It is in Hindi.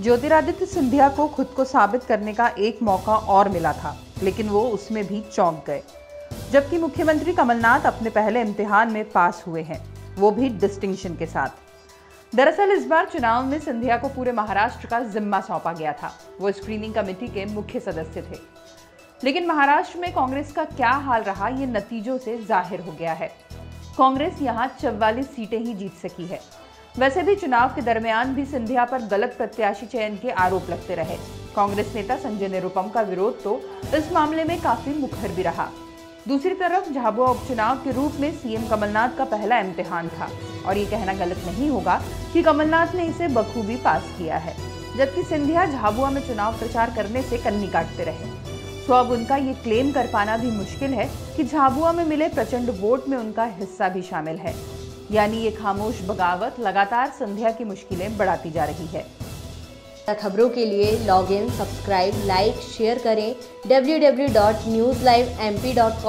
ज्योतिरादित्य सिंधिया को खुद को साबित करने का एक मौका और मिला था, लेकिन वो उसमें भी चौंक गए। जबकि मुख्यमंत्री कमलनाथ अपने पहले इम्तिहान में पास हुए हैं, वो भी डिस्टिंक्शन के साथ। दरअसल इस बार चुनाव में सिंधिया को पूरे महाराष्ट्र का जिम्मा सौंपा गया था। वो स्क्रीनिंग कमेटी के मुख्य सदस्य थे। लेकिन महाराष्ट्र में कांग्रेस का क्या हाल रहा, ये नतीजों से जाहिर हो गया है। कांग्रेस यहाँ 44 सीटें ही जीत सकी है। वैसे भी चुनाव के दरमियान भी सिंधिया पर गलत प्रत्याशी चयन के आरोप लगते रहे। कांग्रेस नेता संजय निरुपम का विरोध तो इस मामले में काफी मुखर भी रहा। दूसरी तरफ झाबुआ उपचुनाव के रूप में सीएम कमलनाथ का पहला इम्तिहान था और ये कहना गलत नहीं होगा कि कमलनाथ ने इसे बखूबी पास किया है। जबकि सिंधिया झाबुआ में चुनाव प्रचार करने से कन्नी काटते रहे। तो अब उनका ये क्लेम कर पाना भी मुश्किल है कि झाबुआ में मिले प्रचंड वोट में उनका हिस्सा भी शामिल है। यानी ये खामोश बगावत लगातार सिंधिया की मुश्किलें बढ़ाती जा रही है। खबरों के लिए log in, subscribe, like, share करें www.newslivemp.com